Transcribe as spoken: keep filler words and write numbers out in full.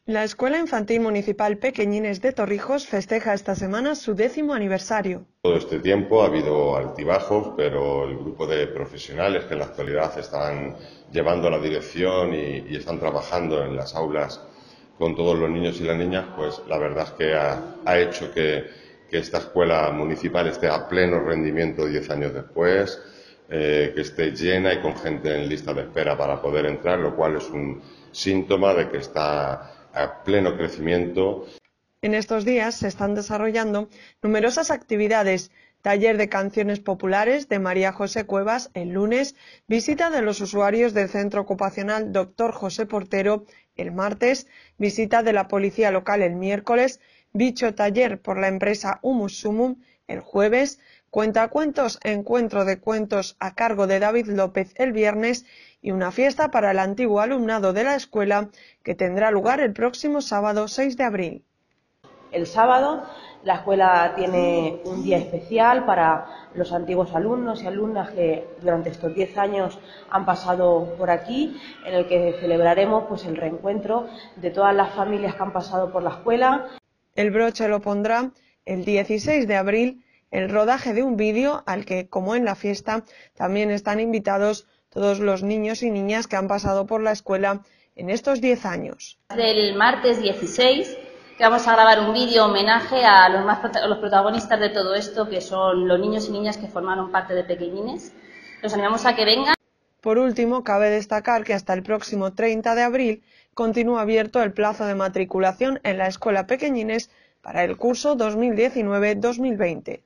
La Escuela Infantil Municipal Pequeñines de Torrijos festeja esta semana su décimo aniversario. Todo este tiempo ha habido altibajos, pero el grupo de profesionales que en la actualidad están llevando la dirección y, y están trabajando en las aulas con todos los niños y las niñas, pues la verdad es que ha, ha hecho que, que esta escuela municipal esté a pleno rendimiento diez años después, eh, que esté llena y con gente en lista de espera para poder entrar, lo cual es un síntoma de que está a pleno crecimiento. En estos días se están desarrollando numerosas actividades: taller de canciones populares de María José Cuevas el lunes, visita de los usuarios del Centro Ocupacional Doctor José Portero el martes, visita de la Policía Local el miércoles, bicho taller por la empresa Humus Sumum el jueves, cuentacuentos encuentro de cuentos a cargo de David López el viernes y una fiesta para el antiguo alumnado de la escuela que tendrá lugar el próximo sábado seis de abril. El sábado la escuela tiene un día especial para los antiguos alumnos y alumnas que durante estos diez años han pasado por aquí, en el que celebraremos pues el reencuentro de todas las familias que han pasado por la escuela. El broche lo pondrá el dieciséis de abril el rodaje de un vídeo al que, como en la fiesta, también están invitados todos los niños y niñas que han pasado por la escuela en estos diez años. Del martes dieciséis, que vamos a grabar un vídeo homenaje a los, más, a los protagonistas de todo esto, que son los niños y niñas que formaron parte de Pequeñines. Los animamos a que vengan. Por último, cabe destacar que hasta el próximo treinta de abril continúa abierto el plazo de matriculación en la Escuela Pequeñines para el curso dos mil diecinueve dos mil veinte.